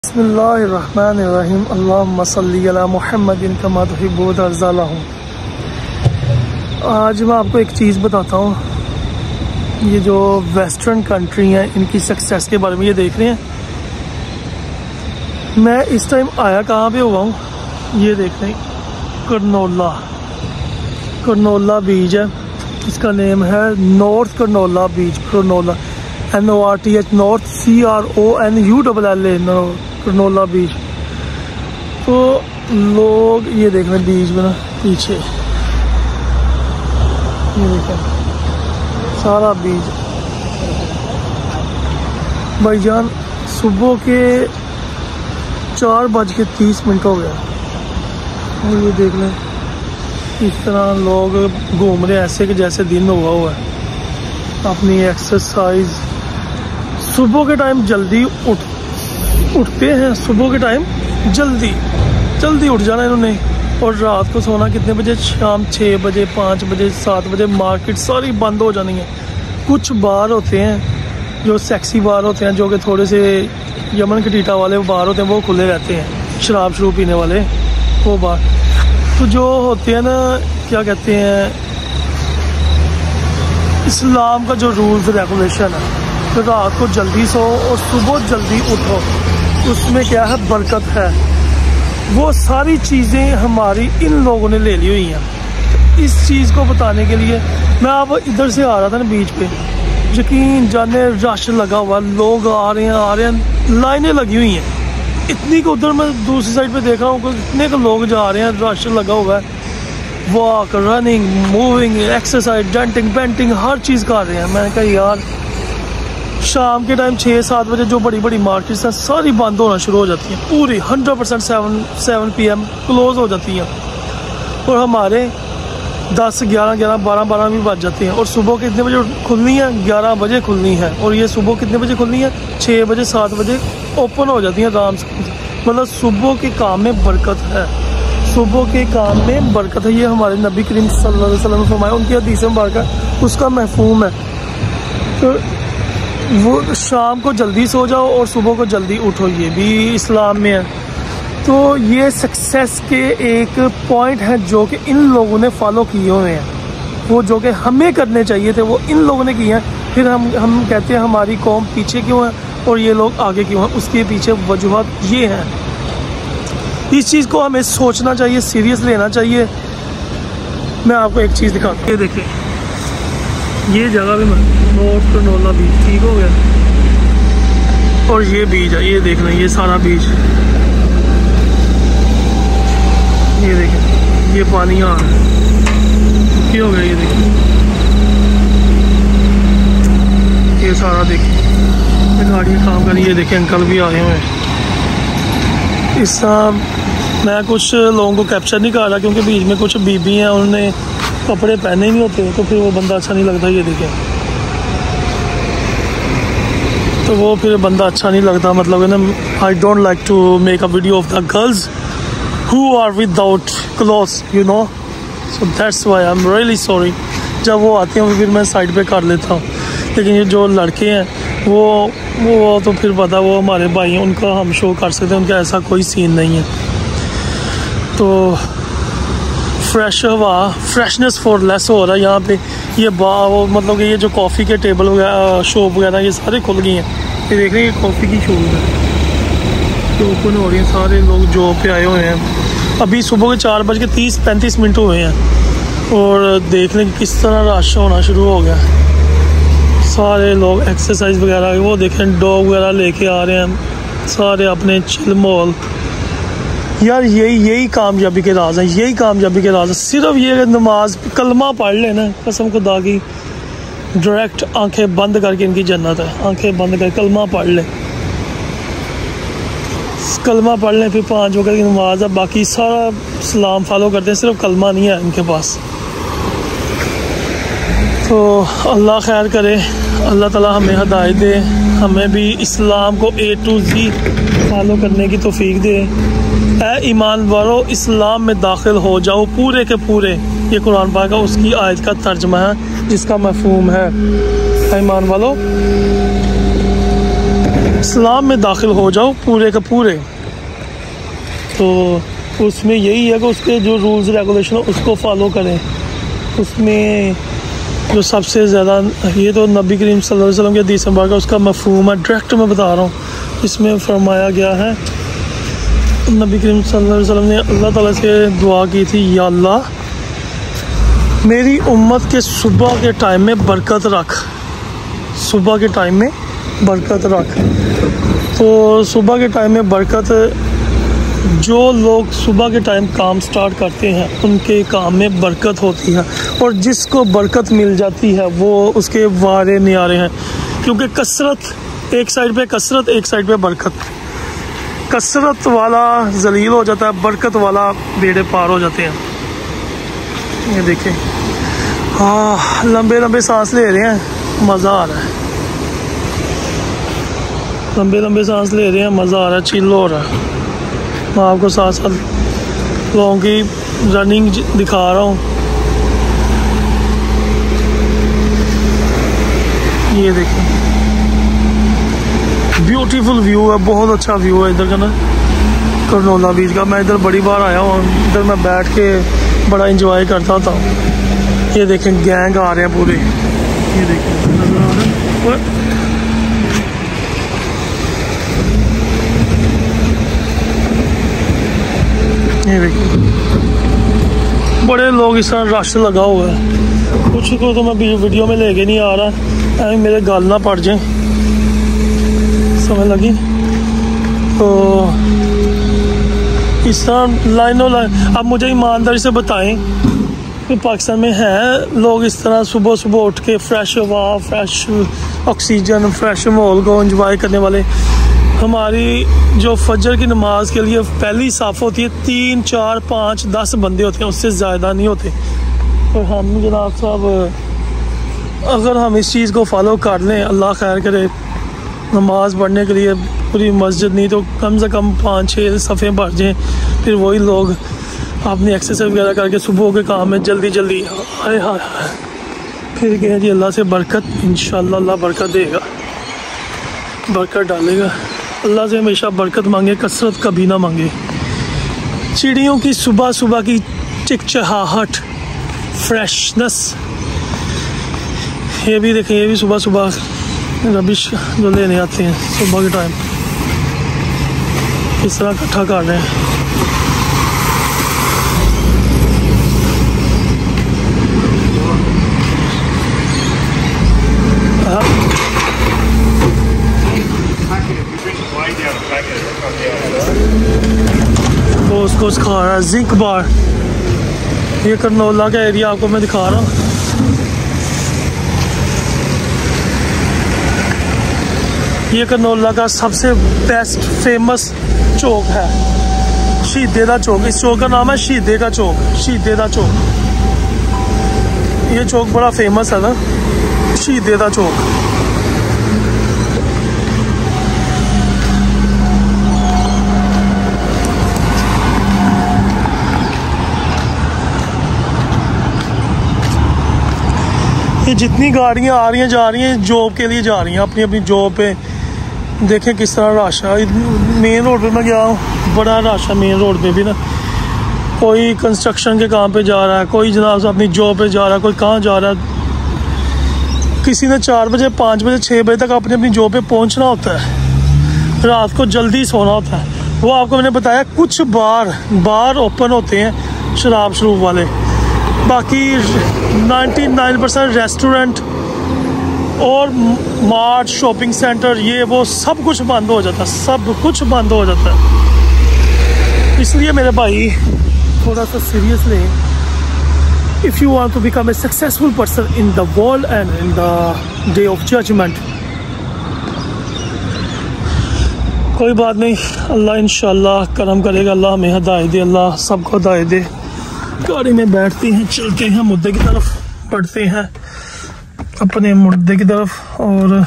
बिस्मिल्लाहिर्रहमानिर्रहीम अल्लाहुम्मा सल्ली अला मुहम्मदिन कमा तुहिब्बु व तर्ज़ा। आज मैं आपको एक चीज़ बताता हूँ। ये जो वेस्टर्न कंट्री हैं इनकी सक्सेस के बारे में ये देख रहे हैं। मैं इस टाइम आया कहाँ पे हुआ हूँ, ये देख रहे हैं कर्नोला बीच है। इसका नेम है north Cronulla beach, Cronulla NORTH north CRONULLA Cronulla beach. तो लोग ये देख रहे हैं बीच में ना, पीछे ये देखें सारा बीच। भाईजान सुबह के 4:30 हो गया और ये देख लें इस तरह लोग घूम रहे हैं ऐसे कि जैसे दिन हुआ है। अपनी एक्सरसाइज सुबह के टाइम जल्दी उठते हैं, सुबह के टाइम जल्दी उठ जाना इन्होंने, और रात को सोना कितने बजे? शाम 6 बजे 5 बजे 7 बजे। मार्केट सारी बंद हो जानी है। कुछ बार होते हैं जो सेक्सी बार होते हैं, जो कि थोड़े से यमन कटीटा वाले बार होते हैं, वो खुले रहते हैं, शराब पीने वाले वो बार। तो जो होते हैं ना, क्या कहते हैं, इस्लाम का जो रूल्स रेगुलेशन है, तो रात को जल्दी सो और सुबह जल्दी उठो, उसमें क्या है, बरकत है। वो सारी चीज़ें हमारी इन लोगों ने ले ली हुई हैं। तो इस चीज़ को बताने के लिए मैं अब इधर से आ रहा था ना बीच पे, यकीन जाने रश लगा हुआ, लोग आ रहे हैं, लाइनें लगी हुई हैं इतनी को। उधर मैं दूसरी साइड पे देख रहा हूँ कितने को लोग जा रहे हैं, रश लगा हुआ है। Walk, running, moving, exercise, denting, painting, हर चीज़ कर रहे हैं। मैंने कहा यार शाम के टाइम 6-7 बजे जो बड़ी बड़ी मार्केट्स हैं सारी बंद होना शुरू हो जाती हैं, पूरी 100% 7 PM क्लोज हो जाती हैं, और हमारे 10, 11, 12 भी बज जाते हैं। और सुबह कितने बजे खुलनी है? 11 बजे खुलनी है। और ये सुबह कितने बजे खुलनी है? 6 बजे 7 बजे ओपन हो जाती हैं आराम से। मतलब सुबह के काम में बरकत है, सुबह के काम में बरकत है। ये हमारे नबी करीम सल्लल्लाहु अलैहि वसल्लम ने फरमाया, उनकी हदीस मुबारक उसका महफूम है। तो वो शाम को जल्दी सो जाओ और सुबह को जल्दी उठो, ये भी इस्लाम में है। तो ये सक्सेस के एक पॉइंट है जो कि इन लोगों ने फॉलो किए हुए हैं। वो जो कि हमें करने चाहिए थे वो इन लोगों ने किए हैं। फिर हम कहते हैं हमारी कौम पीछे क्यों है और ये लोग आगे क्यों हैं। उसके पीछे वजूहत ये हैं। इस चीज़ को हमें सोचना चाहिए, सीरियस लेना चाहिए। मैं आपको एक चीज़ दिखाता हूँ, ये देखिए ये जगह भी नॉर्थ कर्नोला बीच, ठीक हो गया। और ये बीच है, ये देख लें, ये सारा बीच, ये देखें ये पानी आ रहा है, क्या हो गया, ये देखें ये सारा देखिए गाड़ी काम कर रही है। ये देखें अंकल भी आए हुए हैं। इस मैं कुछ लोगों को कैप्चर नहीं कर रहा क्योंकि बीच में कुछ बीबी हैं, उन्होंने कपड़े पहने नहीं होते तो फिर वो बंदा अच्छा नहीं लगता। ये देखें तो वो फिर बंदा अच्छा नहीं लगता, मतलब है ना। I don't like to make a video of the girls who are without clothes, you know, so that's why I am really sorry. जब वो आते हैं फिर मैं साइड पे कर लेता हूँ, लेकिन ये जो लड़के हैं वो तो फिर पता, वो हमारे भाई हैं, उनका हम शो कर सकते हैं, उनका ऐसा कोई सीन नहीं है। तो फ्रेश हवा, फ्रेशनेस फॉर लेस हो रहा है यहाँ पे। ये मतलब कि ये जो कॉफ़ी के टेबल वगैरह, शॉप वगैरह, ये सारे खुल गई हैं। ये देख रहे हैं ये कॉफ़ी की शॉप है जो ओपन हो रही है। सारे लोग जॉब पे आए हुए हैं। अभी सुबह के 4:30-35 हुए हैं और देख लें किस तरह रश होना शुरू हो गया। सारे लोग एक्सरसाइज वगैरह, वो देखें डॉग वगैरह लेके आ रहे हैं, सारे अपने चिल मॉल। यार यही कामयाबी के राज है, यही कामयाबी के राज है। सिर्फ ये नमाज कलमा पढ़ लेना, कसम खुदा की, डायरेक्ट आंखें बंद करके इनकी जन्नत है। आंखें बंद करके कलमा पढ़ लें, कलमा पढ़ लें, फिर 5 वक्त की नमाज है। बाकी सारा इस्लाम फॉलो करते हैं, सिर्फ कलमा नहीं है इनके पास। तो अल्लाह खैर करे, अल्लाह ताला हमें हिदायत दे, हमें भी इस्लाम को A to Z फॉलो करने की तौफीक दे। ऐ ईमान वालो इस्लाम में दाखिल हो जाओ पूरे के पूरे, ये कुरान पाक का उसकी आयत का तर्जमा है जिसका मफहूम है। ऐ ईमान वालो इस्लाम में दाखिल हो जाओ पूरे का पूरे। तो उसमें यही है कि उसके जो रूल्स रेगुलेशन है उसको फॉलो करें। उसमें जो सबसे ज़्यादा, ये तो नबी करीम सल्लल्लाहु अलैहि वसल्लम के हदीस मुबारक उसका मफ़हूम है, डायरेक्ट मैं बता रहा हूँ। इसमें फरमाया गया है, नबी करीम सल्लल्लाहु अलैहि वसल्लम ने अल्लाह ताला से दुआ की थी, या अल्लाह मेरी उम्मत के सुबह के टाइम में बरकत रख, सुबह के टाइम में बरकत रख। तो सुबह के टाइम में बरकत, जो लोग सुबह के टाइम काम स्टार्ट करते हैं उनके काम में बरकत होती है, और जिसको बरकत मिल जाती है वो उसके वारे न्यारे हैं। क्योंकि कसरत एक साइड पे, कसरत एक साइड पे बरकत। कसरत वाला जलील हो जाता है, बरकत वाला बेड़े पार हो जाते हैं। ये देखें, हाँ लंबे लंबे सांस ले रहे हैं, मज़ा आ रहा है, लंबे लंबे सांस ले रहे हैं, मज़ा आ रहा है, चिल हो रहा है। मैं आपको साथ साथ लोगों की रनिंग दिखा रहा हूँ। ये देखिए ब्यूटीफुल व्यू है, बहुत अच्छा व्यू है इधर का ना, करनोला बीच का। मैं इधर बड़ी बार आया हूँ, इधर मैं बैठ के बड़ा इंजॉय करता था। ये देखें गैंग आ रहे हैं पूरे, ये देखें नजर आ रहा है। ये देखिए बड़े लोग, इस तरह रश लगा हुआ है। कुछ को तो मैं वीडियो में लेके नहीं आ रहा, ऐसे मेरे गाल ना पड़ जाए, समझ लगी। तो इस तरह लाइनों लाइन। अब मुझे ईमानदारी से बताएं कि पाकिस्तान में है लोग इस तरह सुबह सुबह उठ के फ्रेश हवा, फ्रेश ऑक्सीजन, फ्रेश माहौल को एंजॉय करने वाले। हमारी जो फजर की नमाज के लिए पहली साफ़ होती है, 3 4 5 10 बंदे होते हैं, उससे ज़्यादा नहीं होते। और हम जनाब साहब अगर हम इस चीज़ को फॉलो कर लें, अल्लाह खैर करे, नमाज पढ़ने के लिए पूरी मस्जिद नहीं तो कम से कम 5-6 सफ़े भर जाएँ, फिर वही लोग अपनी एक्सरसाइज वगैरह करके सुबह के काम में जल्दी जल्दी आए हाय फिर कहें जी अल्लाह से बरकत, इंशाअल्लाह अल्लाह बरकत देगा, बरकत डालेगा। अल्लाह से हमेशा बरकत मांगे, कसरत कभी ना मांगे। चिड़ियों की सुबह सुबह की चिकचिहाहट, फ्रेशनेस, ये भी देखें, ये भी सुबह सुबह रबिश जो लेने आते हैं सुबह के टाइम, इस तरह इकट्ठा कर रहे हैं। तो उसको सिखा रहा है जिंक बार। ये करनोला का एरिया आपको मैं दिखा रहा हूँ। ये करनोला का सबसे बेस्ट फेमस चौक है, शहीदे दा चौक। इस चौक का नाम है शहीदे का चौक, शहीदे दा चौक। ये चौक बड़ा फेमस है ना, शहीदे दा चौक। ये जितनी गाड़ियाँ आ रही हैं जा रही हैं जॉब के लिए, जा रही हैं अपनी अपनी जॉब पे। देखें किस तरह रश है। मेन रोड पे मैं गया हूँ, बड़ा रश है मेन रोड पे भी ना। कोई कंस्ट्रक्शन के काम पे जा रहा है, कोई जनाब से अपनी जॉब पे जा रहा है, कोई कहाँ जा रहा है। किसी ने 4 बजे 5 बजे 6 बजे तक अपनी अपनी जॉब पे पहुँचना होता है, रात को जल्दी सोना होता है। वो आपको मैंने बताया कुछ बार ओपन होते हैं शराब शरूब वाले, बाकी 99% रेस्टोरेंट और मार्ट, शॉपिंग सेंटर, ये वो सब कुछ बंद हो जाता है, सब कुछ बंद हो जाता है। इसलिए मेरे भाई थोड़ा सा सीरियस लें। If you want to become a successful person in the world and in the day of judgement, कोई बात नहीं, अल्लाह इंशाल्लाह करम करेगा, अल्लाह हमें हिदायत दे, अल्लाह सबको हिदायत दे। गाड़ी में बैठते हैं, चलते हैं, मुद्दे की तरफ बढ़ते हैं, अपने मुद्दे की तरफ। और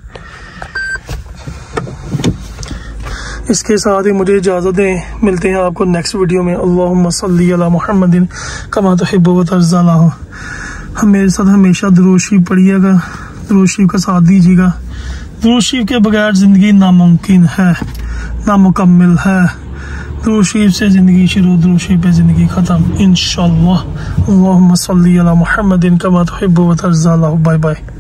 इसके साथ ही मुझे इजाज़त दें, मिलते हैं आपको नेक्स्ट वीडियो में। अल्लाहुम्मा सल्ली अला मुहम्मदिन कमा तुहिब्बु व तर्ज़ा। हम मेरे साथ हमेशा दुरूद शरीफ पढ़िएगा, दुरूद शरीफ का साथ दीजिएगा। दुरूद शरीफ के बगैर ज़िंदगी नामुमकिन है, नामुकम्मिल है। दुरूद शरीफ से ज़िंदगी शुरू, दुरूद शरीफ पे ज़िंदगी ख़त्म इंशाअल्लाह। अल्लाहुम्मा सल्ली अला मुहम्मदिन कमा तुहिब्बु व तर्ज़ा। Bye bye.